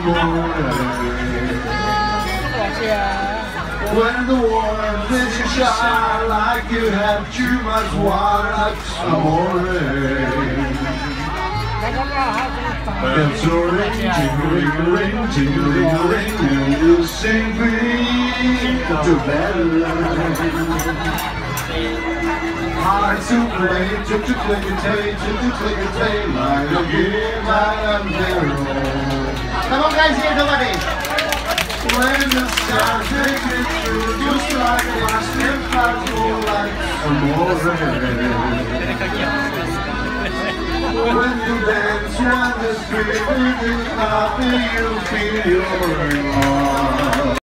When the warm fish shine like you have too much water, amore. Bells are ring, jingling-a-ring, jingling-a-ring, and we'll sing free to better. Hearts to play, to click-a-tay, to click-a-tay, like a game I am there. Come on guys, here, nobody. When the stars take me through, just like a last impossible like amore. When you dance around the street, when you happy, you feel your love.